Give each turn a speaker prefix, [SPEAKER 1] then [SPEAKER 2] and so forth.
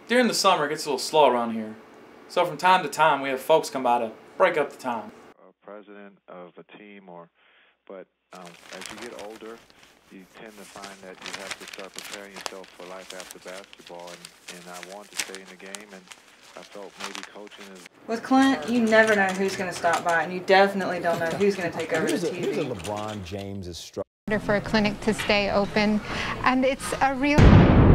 [SPEAKER 1] During the summer, it gets a little slow around here. So from time to time, we have folks come by to break up the time.
[SPEAKER 2] President of a team, but as you get older, you tend to find that you have to start preparing yourself for life after basketball, and I want to stay in the game, and I felt maybe coaching is...
[SPEAKER 3] With Clint, you never know who's going to stop by, and you definitely don't know who's going to take over the TV.
[SPEAKER 4] Here's a LeBron James is struggling
[SPEAKER 5] for a clinic to stay open, and it's a real